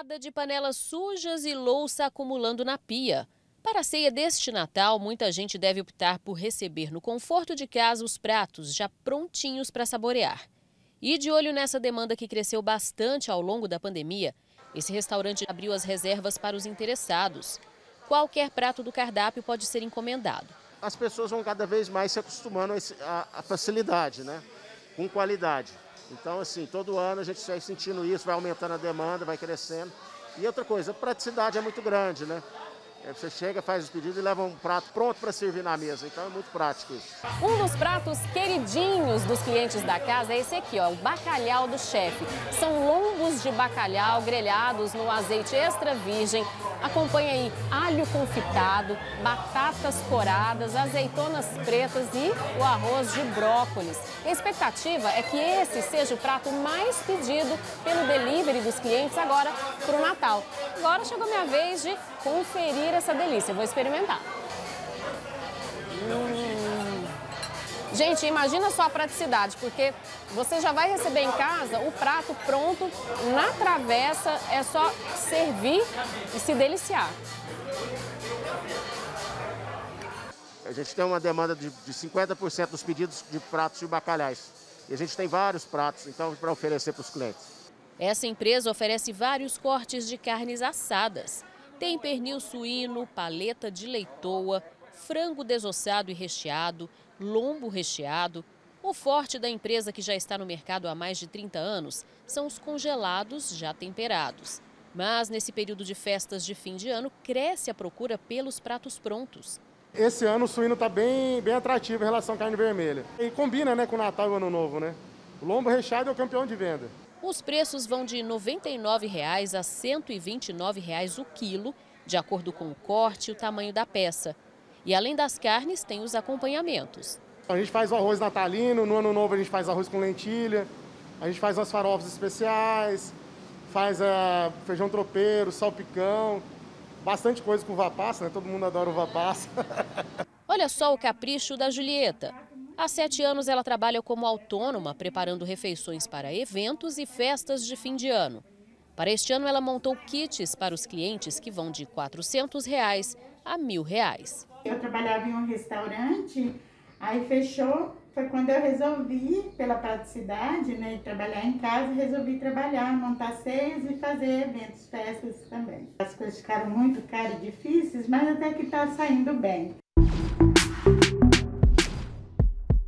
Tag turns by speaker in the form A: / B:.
A: Nada de panelas sujas e louça acumulando na pia. Para a ceia deste Natal, muita gente deve optar por receber no conforto de casa os pratos já prontinhos para saborear. E de olho nessa demanda que cresceu bastante ao longo da pandemia, esse restaurante abriu as reservas para os interessados. Qualquer prato do cardápio pode ser encomendado.
B: As pessoas vão cada vez mais se acostumando à facilidade, né? Com qualidade. Então, assim, todo ano a gente vai sentindo isso, vai aumentando a demanda, vai crescendo. E outra coisa, a praticidade é muito grande, né? Você chega, faz os pedidos e leva um prato pronto para servir na mesa. Então é muito prático isso.
C: Um dos pratos queridinhos dos clientes da casa é esse aqui, ó, o bacalhau do chefe. São lombos de bacalhau grelhados no azeite extra virgem. Acompanha aí alho confitado, batatas coradas, azeitonas pretas e o arroz de brócolis. A expectativa é que esse seja o prato mais pedido pelo delivery dos clientes agora para o Natal. Agora chegou a minha vez de conferir essa delícia. Eu vou experimentar. Gente, imagina só a praticidade, porque você já vai receber em casa o prato pronto, na travessa, é só servir e se deliciar.
B: A gente tem uma demanda de 50% dos pedidos de pratos de bacalhais. E a gente tem vários pratos, então, para oferecer para os clientes.
A: Essa empresa oferece vários cortes de carnes assadas. Tem pernil suíno, paleta de leitoa, frango desossado e recheado, lombo recheado. O forte da empresa, que já está no mercado há mais de 30 anos, são os congelados já temperados. Mas nesse período de festas de fim de ano, cresce a procura pelos pratos prontos.
D: Esse ano o suíno está bem atrativo em relação à carne vermelha. E combina, né, com o Natal e o Ano Novo, né? O lombo recheado é o campeão de venda.
A: Os preços vão de R$ 99,00 a R$ 129,00 o quilo, de acordo com o corte e o tamanho da peça. E além das carnes, tem os acompanhamentos.
D: A gente faz o arroz natalino, no Ano Novo a gente faz arroz com lentilha, a gente faz umas farofas especiais, faz feijão tropeiro, salpicão, bastante coisa com uva passa, né? Todo mundo adora uva passa.
A: Olha só o capricho da Julieta. Há 7 anos ela trabalha como autônoma, preparando refeições para eventos e festas de fim de ano. Para este ano ela montou kits para os clientes que vão de R$ 400,00 a R$ 1.000.
E: Eu trabalhava em um restaurante, aí fechou, foi quando eu resolvi, pela praticidade, né, de trabalhar em casa, resolvi trabalhar, montar ceias e fazer eventos, festas também. As coisas ficaram muito caras e difíceis, mas até que está saindo bem.